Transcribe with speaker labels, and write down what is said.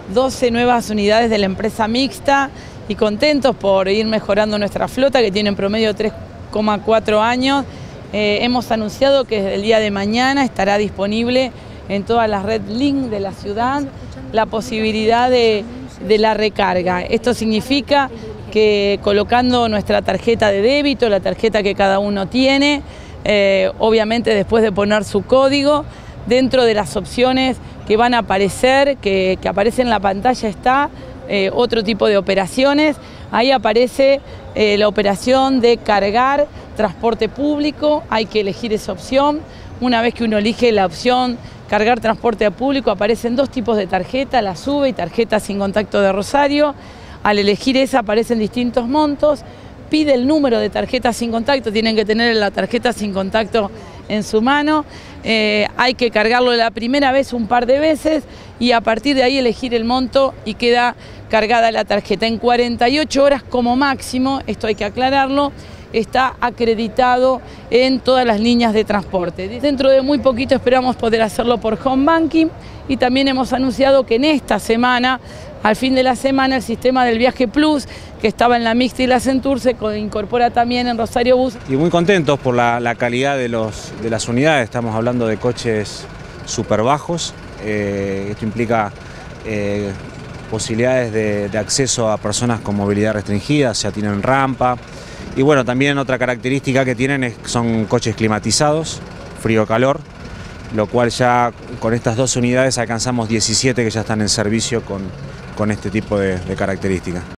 Speaker 1: 12 nuevas unidades de la empresa mixta y contentos por ir mejorando nuestra flota, que tiene en promedio 3,4 años. Hemos anunciado que desde el día de mañana estará disponible en todas las red link de la ciudad la posibilidad de la recarga. Esto significa que colocando nuestra tarjeta de débito, la tarjeta que cada uno tiene, obviamente después de poner su código, dentro de las opciones que van a aparecer, que aparece en la pantalla está otro tipo de operaciones. Ahí aparece la operación de cargar transporte público, hay que elegir esa opción. Una vez que uno elige la opción cargar transporte público, aparecen dos tipos de tarjeta, la SUBE y tarjeta sin contacto de Rosario. Al elegir esa aparecen distintos montos, pide el número de tarjeta sin contacto, tienen que tener la tarjeta sin contacto en su mano, hay que cargarlo la primera vez un par de veces y a partir de ahí elegir el monto y queda cargada la tarjeta. En 48 horas como máximo, esto hay que aclararlo, está acreditado en todas las líneas de transporte. Dentro de muy poquito esperamos poder hacerlo por home banking y también hemos anunciado que en esta semana, al fin de la semana, el sistema del Viaje Plus, que estaba en la Mixta y la Centur, se incorpora también en Rosario Bus.
Speaker 2: Y muy contentos por la calidad de las unidades, estamos hablando de coches súper bajos, esto implica posibilidades de acceso a personas con movilidad restringida, ya tienen rampa. Y bueno, también otra característica que tienen son coches climatizados, frío-calor, lo cual ya con estas dos unidades alcanzamos 17 que ya están en servicio con este tipo de características.